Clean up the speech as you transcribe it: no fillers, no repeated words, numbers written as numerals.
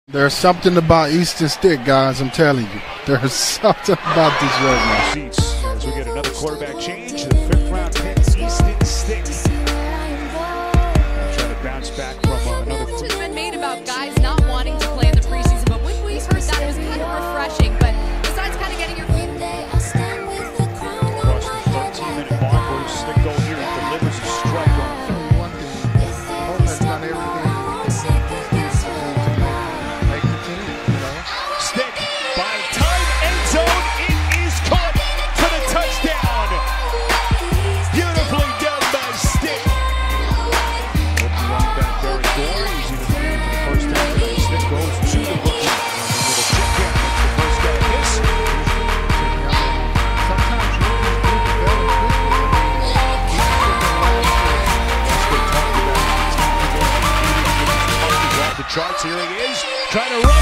There's something about Easton Stick, guys, I'm telling you. There's something about this young man. Seats as we get another quarterback change. The fifth round pick, Easton Stick. Trying to bounce back from another. It's been made about guys not wanting to play in the preseason, but when we heard that, it was kind of refreshing. But besides kind of getting your feet across the 13-minute mark, where Stick goal here, he delivers a strike on third. One thing, Hope has done everything to make the team, you know? Stick by time, end zone, it is caught for the touchdown. Beautifully done by Stick. Running back Derek Gore, using his hand for the first time today. Stick goes to the bookie. A little check down, makes the first guy miss. Sometimes you just do The charts, here he is, trying to run.